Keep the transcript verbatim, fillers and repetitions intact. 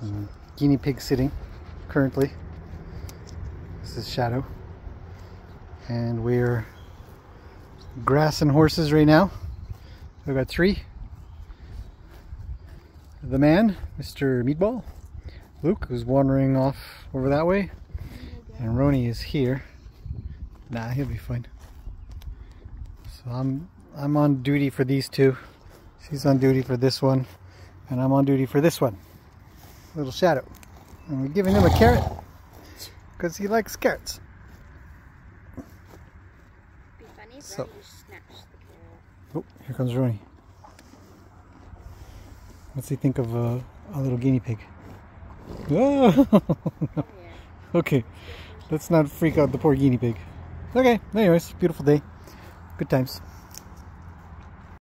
And guinea pig sitting currently. This is Shadow. And we're grass and horses right now. We've got three. The man, Mister Meatball. Luke, who's wandering off over that way. And Roni is here. Nah, he'll be fine. So I'm I'm on duty for these two. She's on duty for this one. And I'm on duty for this one. Little Shadow. And we're giving him a carrot. Because he likes carrots. Be funny if So. Ronnie snatched the carrot. Oh, here comes Roni. What's he think of uh, a little guinea pig? Oh! Oh, yeah. Okay, let's not freak out the poor guinea pig. Okay, anyways, beautiful day. Good times.